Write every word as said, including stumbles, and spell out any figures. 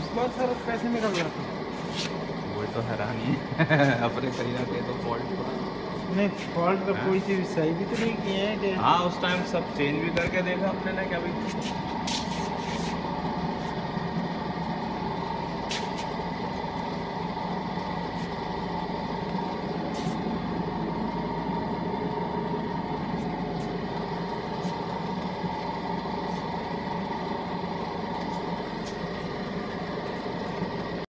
इस बार सर कैसे निकल रहा था? वो तो हैरानी है अपने कहीं ना कहीं तो फॉल्ट हुआ। नहीं फॉल्ट तो हाँ? कोई चीज़ सही भी तो नहीं किए हैं कि हाँ उस टाइम सब चेंज भी करके देखा अपने ने क्या भाई